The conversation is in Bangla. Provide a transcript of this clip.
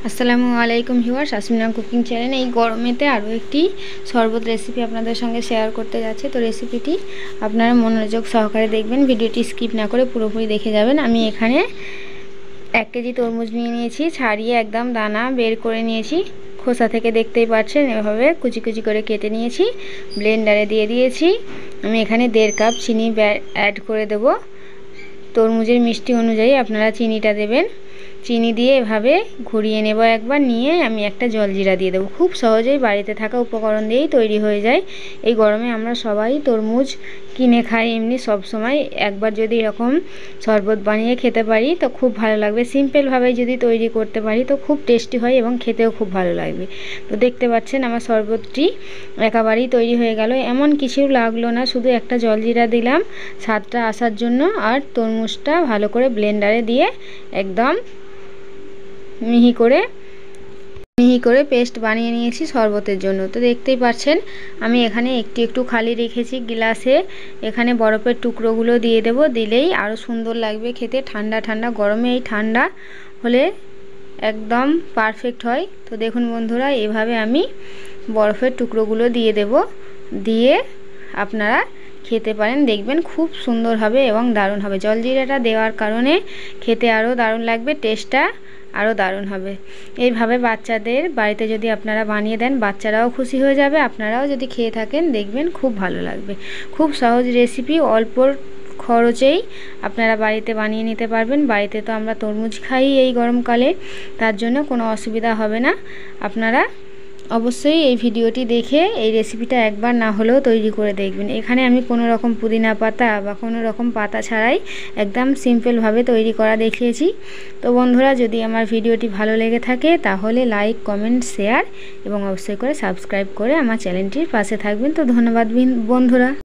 আসসালামু আলাইকুম ভিউয়ার্স, আসমিনা কুকিং চ্যানেল এই গরমেতে আরও একটি শরবত রেসিপি আপনাদের সঙ্গে শেয়ার করতে যাচ্ছে। তো রেসিপিটি আপনারা মনোযোগ সহকারে দেখবেন, ভিডিওটি স্কিপ না করে পুরোপুরি দেখে যাবেন। আমি এখানে 1 কেজি তরমুজ নিয়ে নিয়েছি, ছাড়িয়ে একদম দানা বের করে নিয়েছি। খোসা থেকে দেখতেই পাচ্ছেন এভাবে কুচি কুচি করে কেটে নিয়েছি, ব্লেন্ডারে দিয়ে দিয়েছি। আমি এখানে 1.5 কাপ চিনি অ্যাড করে দেব। তরমুজের মিষ্টি অনুযায়ী আপনারা চিনিটা দেবেন। চিনি দিয়ে এভাবে ঘুরিয়ে নেব একবার, নিয়ে আমি একটা জলজিরা দিয়ে দেবো। খুব সহজেই বাড়িতে থাকা উপকরণ দিয়েই তৈরি হয়ে যায়। এই গরমে আমরা সবাই তরমুজ কিনে খাই এমনি সব সময়, একবার যদি এরকম শরবত বানিয়ে খেতে পারি তো খুব ভালো লাগবে। সিম্পলভাবে যদি তৈরি করতে পারি তো খুব টেস্টি হয় এবং খেতেও খুব ভালো লাগবে। তো দেখতে পাচ্ছেন আমার শরবতটি একেবারেই তৈরি হয়ে গেল। এমন কিছু লাগলো না, শুধু একটা জলজিরা দিলাম স্বাদটা আসার জন্য, আর তরমুজটা ভালো করে ব্লেন্ডারে দিয়ে একদম মিহি করে পেস্ট বানিয়ে নিয়েছি শরবতের জন্য। তো দেখতেই পাচ্ছেন আমি এখানে একটু খালি রেখেছি গ্লাসে। এখানে বরফের টুকরোগুলো দিয়ে দেব, দিলেই আরও সুন্দর লাগবে খেতে। ঠান্ডা ঠান্ডা গরমে এই ঠান্ডা হলে একদম পারফেক্ট হয়। তো দেখুন বন্ধুরা, এভাবে আমি বরফের টুকরোগুলো দিয়ে দেব, দিয়ে আপনারা খেতে পারেন, দেখবেন খুব সুন্দর হবে এবং দারুণ হবে। জলজিরাটা দেওয়ার কারণে খেতে আরও দারুণ লাগবে, টেস্টটা আরও দারুণ হবে। এইভাবে বাচ্চাদের বাড়িতে যদি আপনারা বানিয়ে দেন, বাচ্চারাও খুশি হয়ে যাবে, আপনারাও যদি খেয়ে থাকেন দেখবেন খুব ভালো লাগবে। খুব সহজ রেসিপি, অল্প খরচেই আপনারা বাড়িতে বানিয়ে নিতে পারবেন। বাড়িতে তো আমরা তরমুজ খাই এই গরমকালে, তার জন্য কোনো অসুবিধা হবে না। আপনারা অবশ্যই এই ভিডিওটি দেখে এই রেসিপিটা একবার না হলেও তৈরি করে দেখবেন। এখানে আমি কোনো রকম পুদিনা পাতা বা কোনো রকম পাতা ছাড়াই একদম সিম্পলভাবে তৈরি করা দেখিয়েছি। তো বন্ধুরা, যদি আমার ভিডিওটি ভালো লেগে থাকে তাহলে লাইক, কমেন্ট, শেয়ার এবং অবশ্যই করে সাবস্ক্রাইব করে আমার চ্যানেলটির পাশে থাকবেন। তো ধন্যবাদ বন্ধুরা।